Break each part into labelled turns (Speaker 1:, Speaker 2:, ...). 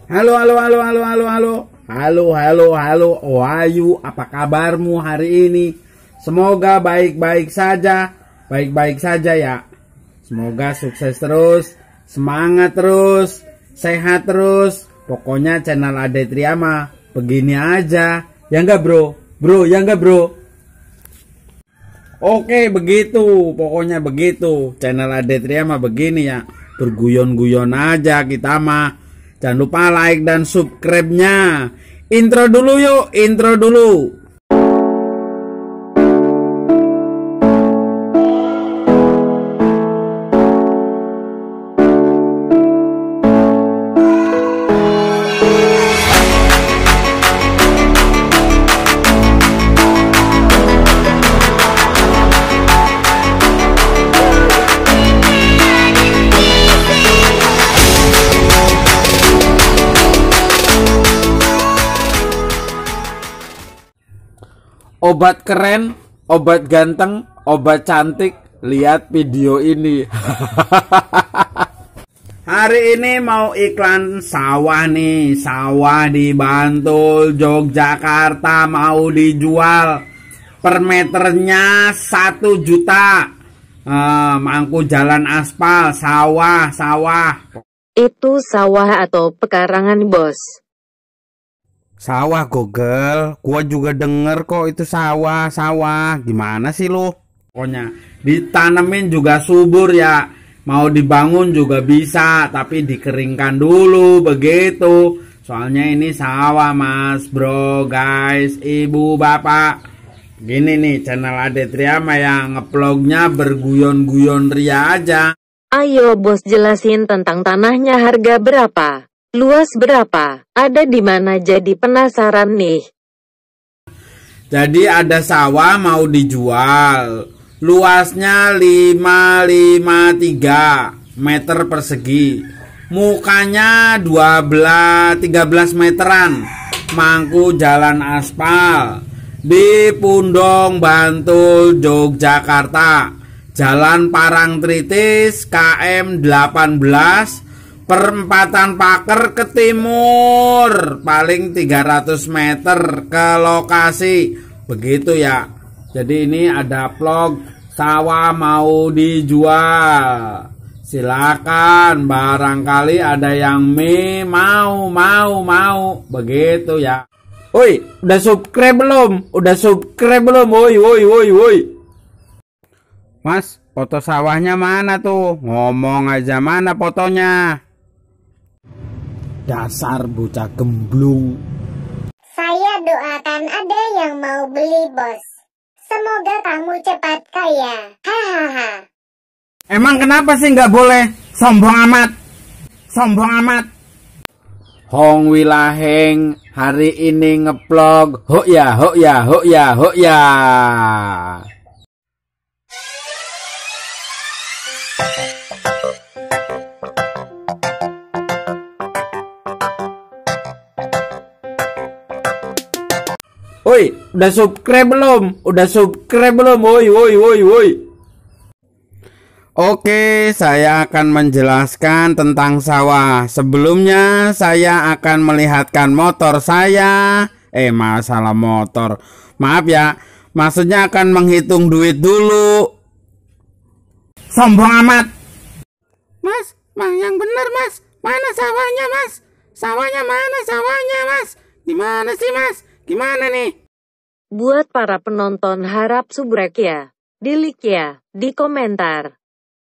Speaker 1: Halo, halo, halo, halo, halo, halo. Halo, halo, halo. Wahyu, apa kabarmu hari ini? Semoga baik-baik saja. Baik-baik saja ya. Semoga sukses terus, semangat terus, sehat terus. Pokoknya channel Ade Triama begini aja. Ya enggak, Bro? Bro, ya enggak, Bro? Oke, begitu. Pokoknya begitu. Channel Ade Triama begini ya. Berguyon-guyon aja kita mah. Jangan lupa like dan subscribe-nya. Intro dulu yuk, intro dulu. Obat keren, obat ganteng, obat cantik. Lihat video ini. Hari ini mau iklan sawah nih. Sawah di Bantul, Yogyakarta mau dijual. Per meternya 1 juta. Mangku jalan aspal, sawah.
Speaker 2: Itu sawah atau pekarangan, bos?
Speaker 1: Sawah, Google. Gua juga denger kok itu sawah. Gimana sih lu? Pokoknya ditanemin juga subur ya. Mau dibangun juga bisa, tapi dikeringkan dulu begitu. Soalnya ini sawah, Mas, Bro, guys, Ibu, Bapak. Gini nih channel Ade Triama yang ngeplognya berguyon-guyon ria aja.
Speaker 2: Ayo bos, jelasin tentang tanahnya, harga berapa? Luas berapa? Ada di mana? Jadi penasaran nih.
Speaker 1: Jadi ada sawah mau dijual. Luasnya 553 meter persegi. Mukanya 13 meteran. Mangku jalan aspal. Di Pundong, Bantul, Yogyakarta. Jalan Parangtritis KM 18. Perempatan Paker ke timur, paling 300 meter ke lokasi. Begitu ya. Jadi ini ada vlog sawah mau dijual. Silakan, barangkali ada yang mau. Begitu ya. Woi, udah subscribe belum? Woi. Mas, foto sawahnya mana tuh? Ngomong aja, mana fotonya? Dasar bocah gemblung.
Speaker 3: Saya doakan ada yang mau beli, bos. Semoga kamu cepat kaya. Hahaha.
Speaker 1: Emang kenapa sih nggak boleh? Sombong amat. Hong Wilaheng hari ini ngeplog. Hok ya. Woi, udah subscribe belum? Woi. Oke, saya akan menjelaskan tentang sawah. Sebelumnya saya akan melihatkan motor saya. Masalah motor. Maaf ya, maksudnya akan menghitung duit dulu. Sombong amat. Mas, yang bener, Mas. Mana sawahnya, Mas? Sawahnya mana, Mas? Gimana sih, Mas? Gimana nih?
Speaker 2: Buat para penonton harap subrek ya. Di like ya, di komentar.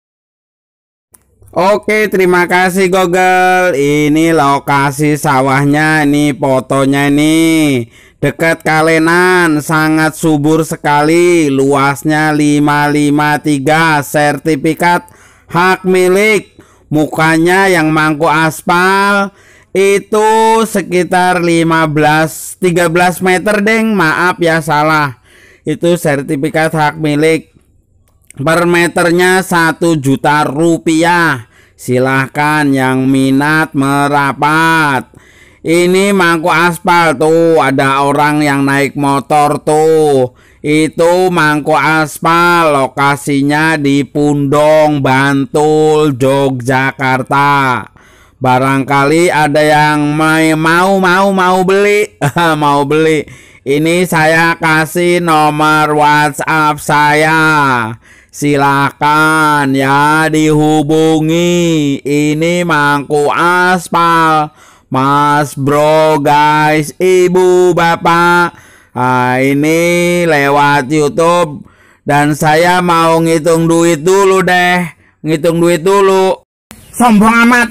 Speaker 1: Oke, terima kasih Google. Ini lokasi sawahnya, ini fotonya nih. Dekat Kalenan, sangat subur sekali. Luasnya 553, sertifikat hak milik. Mukanya yang mangku aspal. Itu sekitar 13 meter deng. Maaf ya salah. Itu sertifikat hak milik. Per meternya 1 juta rupiah. Silahkan yang minat merapat. Ini mangku aspal tuh. Ada orang yang naik motor tuh. Itu mangku aspal. Lokasinya di Pundong, Bantul, Yogyakarta. Barangkali ada yang mau beli. Mau beli. Ini saya kasih nomor WhatsApp saya. Silahkan ya dihubungi. Ini mangku aspal. Mas bro guys, ibu bapak. Nah, ini lewat YouTube. Dan saya mau ngitung duit dulu deh. Ngitung duit dulu. Sombong amat.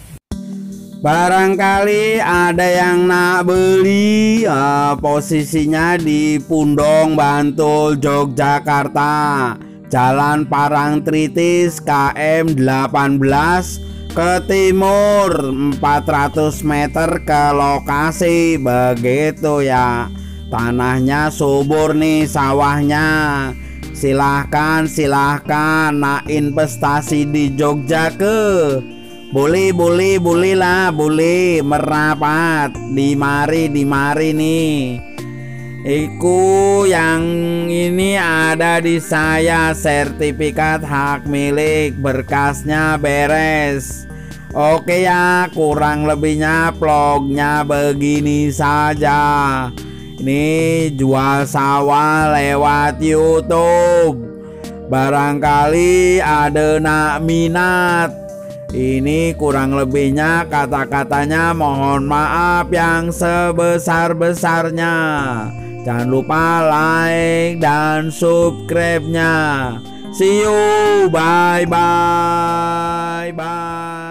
Speaker 1: Barangkali ada yang nak beli. Posisinya di Pundong, Bantul, Yogyakarta. Jalan Parangtritis KM 18 ke timur 400 meter ke lokasi. Begitu ya. Tanahnya subur nih, sawahnya. Silahkan nak investasi di Jogja ke. Boleh lah, boleh merapat di mari nih. Iku yang ini ada di saya, sertifikat hak milik, berkasnya beres. Oke ya, kurang lebihnya vlognya begini saja. Ini jual sawah lewat YouTube. Barangkali ada nak minat. Ini kurang lebihnya kata-katanya, mohon maaf yang sebesar-besarnya. Jangan lupa like dan subscribe-nya. See you, bye.